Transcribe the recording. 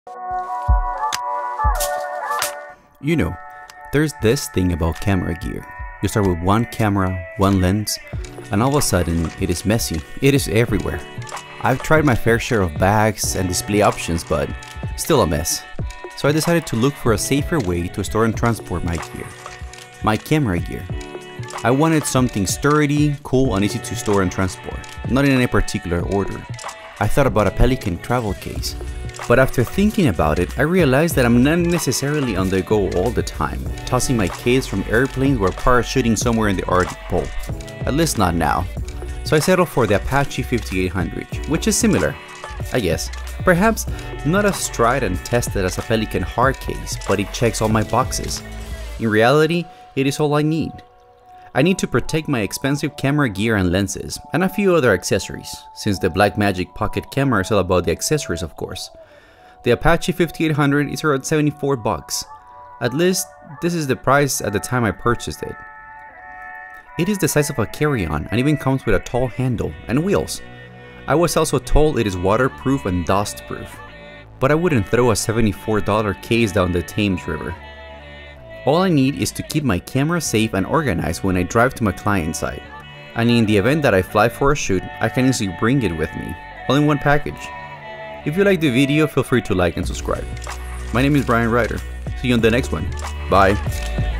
You know, there's this thing about camera gear. You start with one camera, one lens, and all of a sudden it is messy. It is everywhere. I've tried my fair share of bags and display options, but still a mess. So I decided to look for a safer way to store and transport my gear. My camera gear. I wanted something sturdy, cool, and easy to store and transport, not in any particular order. I thought about a Pelican travel case. But after thinking about it, I realized that I'm not necessarily on the go all the time, tossing my case from airplanes or parachuting somewhere in the Arctic Pole. At least not now. So I settled for the Apache 5800, which is similar, I guess. Perhaps not as tried and tested as a Pelican hard case, but it checks all my boxes. In reality, it is all I need. I need to protect my expensive camera gear and lenses, and a few other accessories, since the Blackmagic Pocket camera is all about the accessories, of course. The Apache 5800 is around $74. At least, this is the price at the time I purchased it. It is the size of a carry-on and even comes with a tall handle and wheels. I was also told it is waterproof and dust-proof, but I wouldn't throw a $74 case down the Thames River. All I need is to keep my camera safe and organized when I drive to my client site, and in the event that I fly for a shoot, I can easily bring it with me, all in one package. If you liked the video, feel free to like and subscribe. My name is Brian Ryder. See you on the next one. Bye.